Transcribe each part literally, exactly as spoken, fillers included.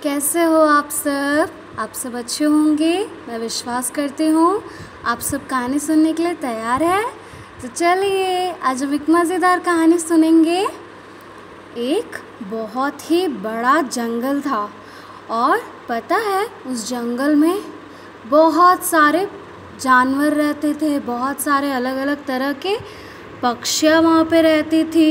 कैसे हो आप सब? आप सब अच्छे होंगे, मैं विश्वास करती हूँ। आप सब कहानी सुनने के लिए तैयार है? तो चलिए आज हम एक मज़ेदार कहानी सुनेंगे। एक बहुत ही बड़ा जंगल था और पता है उस जंगल में बहुत सारे जानवर रहते थे। बहुत सारे अलग अलग तरह के पक्षियाँ वहाँ पे रहती थी।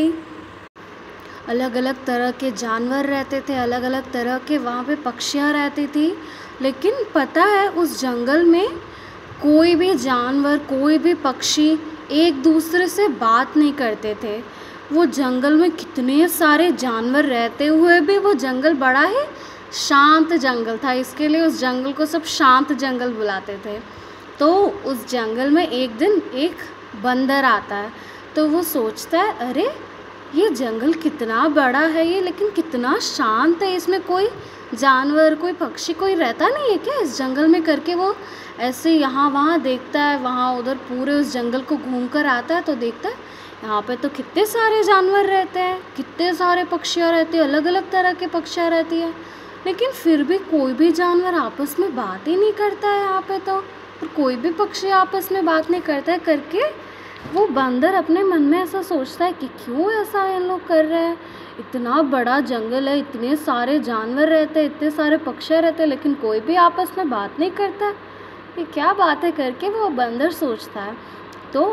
अलग अलग तरह के जानवर रहते थे, अलग अलग तरह के वहाँ पे पक्षियाँ रहती थी। लेकिन पता है उस जंगल में कोई भी जानवर, कोई भी पक्षी एक दूसरे से बात नहीं करते थे। वो जंगल में कितने सारे जानवर रहते हुए भी वो जंगल बड़ा ही शांत जंगल था, इसके लिए उस जंगल को सब शांत जंगल बुलाते थे। तो उस जंगल में एक दिन एक बंदर आता है। तो वो सोचता है, अरे ये जंगल कितना बड़ा है ये, लेकिन कितना शांत है, इसमें कोई जानवर, कोई पक्षी, कोई रहता नहीं है क्या इस जंगल में? करके वो ऐसे यहाँ वहाँ देखता है, वहाँ उधर पूरे उस जंगल को घूम कर आता है। तो देखता है यहाँ पे तो कितने सारे जानवर रहते हैं, कितने सारे पक्षियाँ रहती हैं, अलग अलग तरह के पक्षियाँ रहती हैं, लेकिन फिर भी कोई भी जानवर आपस में बात ही नहीं करता है यहाँ पे तो, और कोई भी पक्षी आपस में बात नहीं करता है। करके वो बंदर अपने मन में ऐसा सोचता है कि क्यों ऐसा इन लोग कर रहे हैं। इतना बड़ा जंगल है, इतने सारे जानवर रहते हैं, इतने सारे पक्षी रहते हैं, लेकिन कोई भी आपस में बात नहीं करता, ये क्या बात है? करके वो बंदर सोचता है। तो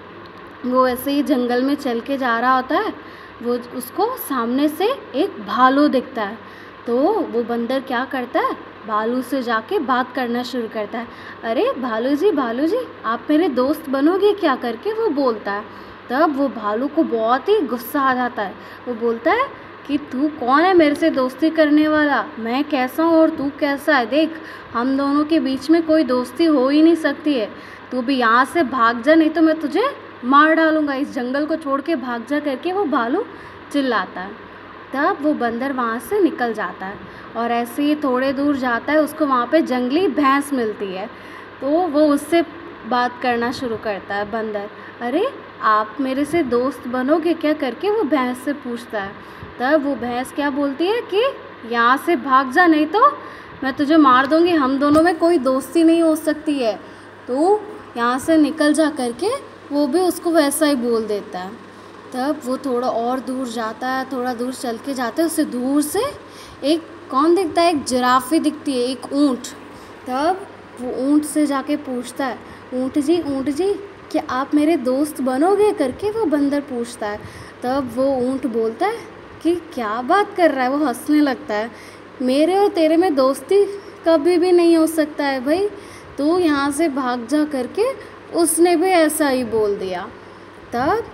वो ऐसे ही जंगल में चल के जा रहा होता है, वो उसको सामने से एक भालू दिखता है। तो वो बंदर क्या करता है, भालू से जाके बात करना शुरू करता है। अरे भालू जी, भालू जी, आप मेरे दोस्त बनोगे क्या? करके वो बोलता है। तब वो भालू को बहुत ही गुस्सा आ जाता है। वो बोलता है कि तू कौन है मेरे से दोस्ती करने वाला? मैं कैसा हूँ और तू कैसा है? देख, हम दोनों के बीच में कोई दोस्ती हो ही नहीं सकती है। तू भी यहाँ से भाग जा, नहीं तो मैं तुझे मार डालूँगा, इस जंगल को छोड़ के भाग जा। करके वो भालू चिल्लाता है। तब वो बंदर वहाँ से निकल जाता है और ऐसे ही थोड़े दूर जाता है, उसको वहाँ पे जंगली भैंस मिलती है। तो वो उससे बात करना शुरू करता है बंदर। अरे आप मेरे से दोस्त बनोगे क्या? करके वो भैंस से पूछता है। तब वो भैंस क्या बोलती है कि यहाँ से भाग जा, नहीं तो मैं तुझे मार दूँगी, हम दोनों में कोई दोस्ती नहीं हो सकती है, तो यहाँ से निकल जा। करके वो भी उसको वैसा ही बोल देता है। तब वो थोड़ा और दूर जाता है, थोड़ा दूर चल के जाता है, उससे दूर से एक कौन दिखता है, एक जिराफी दिखती है, एक ऊँट। तब वो ऊँट से जाके पूछता है, ऊँट जी, ऊँट जी, क्या आप मेरे दोस्त बनोगे? करके वो बंदर पूछता है। तब वो ऊँट बोलता है कि क्या बात कर रहा है? वो हंसने लगता है। मेरे और तेरे में दोस्ती कभी भी नहीं हो सकता है भाई, तू यहाँ से भाग जा। करके उसने भी ऐसा ही बोल दिया। तब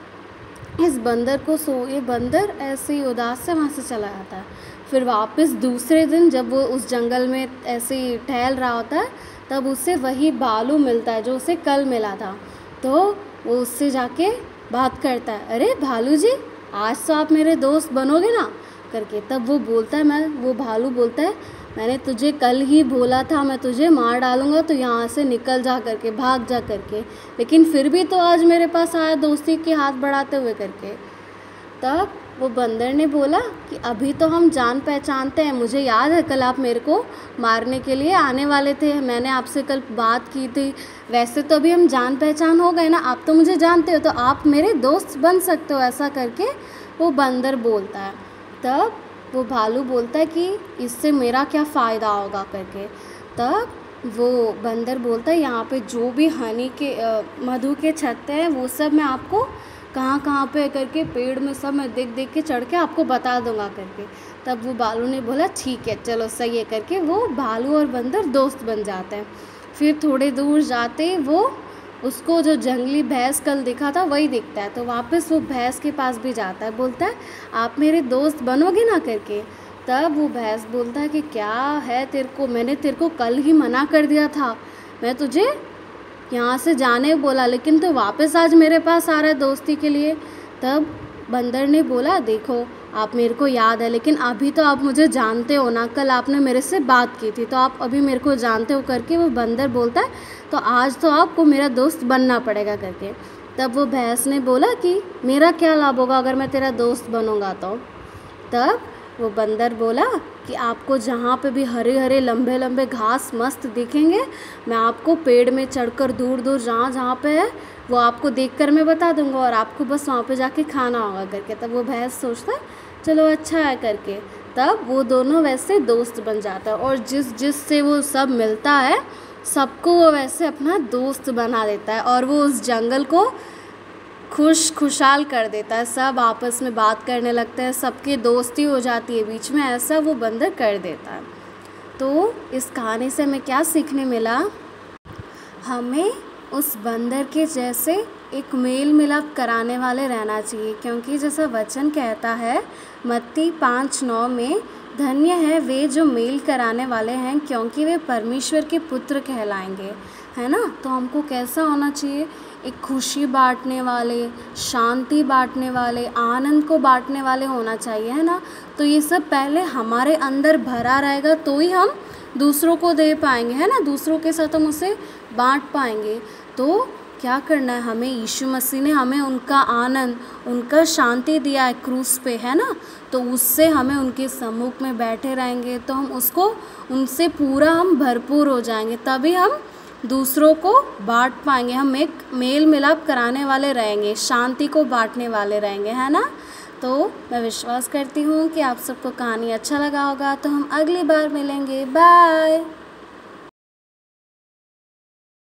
इस बंदर को सो ये बंदर ऐसे ही उदास से वहाँ से चला जाता है। फिर वापस दूसरे दिन जब वो उस जंगल में ऐसे ही टहल रहा होता है, तब उसे वही भालू मिलता है जो उसे कल मिला था। तो वो उससे जाके बात करता है, अरे भालू जी, आज तो आप मेरे दोस्त बनोगे ना? करके तब वो बोलता है, मैं वो भालू बोलता है, मैंने तुझे कल ही बोला था मैं तुझे मार डालूँगा, तो यहाँ से निकल जा, करके भाग जा। करके लेकिन फिर भी तो आज मेरे पास आया दोस्ती के हाथ बढ़ाते हुए। करके तब वो बंदर ने बोला कि अभी तो हम जान पहचानते हैं, मुझे याद है कल आप मेरे को मारने के लिए आने वाले थे, मैंने आपसे कल बात की थी, वैसे तो अभी हम जान पहचान हो गए ना, आप तो मुझे जानते हो, तो आप मेरे दोस्त बन सकते हो। ऐसा करके वो बंदर बोलता है। तब वो भालू बोलता है कि इससे मेरा क्या फ़ायदा होगा? करके तब वो बंदर बोलता है, यहाँ पे जो भी हनी के मधु के छत्ते हैं वो सब मैं आपको कहाँ कहाँ पे करके पेड़ में सब मैं देख देख के चढ़ के आपको बता दूंगा। करके तब वो भालू ने बोला ठीक है, चलो सही है। करके वो भालू और बंदर दोस्त बन जाते हैं। फिर थोड़े दूर जाते वो उसको जो जंगली भैंस कल दिखा था वही दिखता है। तो वापस वो भैंस के पास भी जाता है, बोलता है आप मेरे दोस्त बनोगे ना? करके तब वो भैंस बोलता है कि क्या है तेरे को, मैंने तेरे को कल ही मना कर दिया था, मैं तुझे यहाँ से जाने बोला, लेकिन तो वापस आज मेरे पास आ रहा है दोस्ती के लिए। तब बंदर ने बोला, देखो आप मेरे को याद है, लेकिन अभी तो आप मुझे जानते हो ना, कल आपने मेरे से बात की थी, तो आप अभी मेरे को जानते हो। करके वो बंदर बोलता है तो आज तो आपको मेरा दोस्त बनना पड़ेगा। करके तब वो भैंस ने बोला कि मेरा क्या लाभ होगा अगर मैं तेरा दोस्त बनूंगा? तो तब वो बंदर बोला कि आपको जहाँ पे भी हरे हरे लंबे लंबे घास मस्त दिखेंगे, मैं आपको पेड़ में चढ़कर दूर दूर जहाँ जहाँ पे है वो आपको देखकर मैं बता दूँगा और आपको बस वहाँ पे जाके खाना होगा करके। तब वो भैंस सोचता है चलो अच्छा है करके। तब वो दोनों वैसे दोस्त बन जाता है और जिस जिस से वो सब मिलता है सबको वो वैसे अपना दोस्त बना देता है और वो उस जंगल को खुश खुशहाल कर देता है। सब आपस में बात करने लगते हैं, सबकी दोस्ती हो जाती है बीच में, ऐसा वो बंदर कर देता है। तो इस कहानी से हमें क्या सीखने मिला? हमें उस बंदर के जैसे एक मेल मिलाप कराने वाले रहना चाहिए, क्योंकि जैसा वचन कहता है मत्ती पाँच नौ में, धन्य है वे जो मेल कराने वाले हैं क्योंकि वे परमेश्वर के पुत्र कहलाएंगे, है ना। तो हमको कैसा होना चाहिए? एक खुशी बांटने वाले, शांति बांटने वाले, आनंद को बांटने वाले होना चाहिए, है ना। तो ये सब पहले हमारे अंदर भरा रहेगा तो ही हम दूसरों को दे पाएंगे, है ना, दूसरों के साथ हम उसे बांट पाएंगे। तो क्या करना है हमें? यीशु मसीह ने हमें उनका आनंद, उनका शांति दिया है क्रूस पे, है ना। तो उससे हमें उनके सम्मुख में बैठे रहेंगे तो हम उसको, उनसे पूरा हम भरपूर हो जाएंगे, तभी हम दूसरों को बांट पाएंगे। हम एक मेल मिलाप कराने वाले रहेंगे, शांति को बांटने वाले रहेंगे, है ना। तो मैं विश्वास करती हूँ कि आप सबको कहानी अच्छा लगा होगा। तो हम अगली बार मिलेंगे। बाय।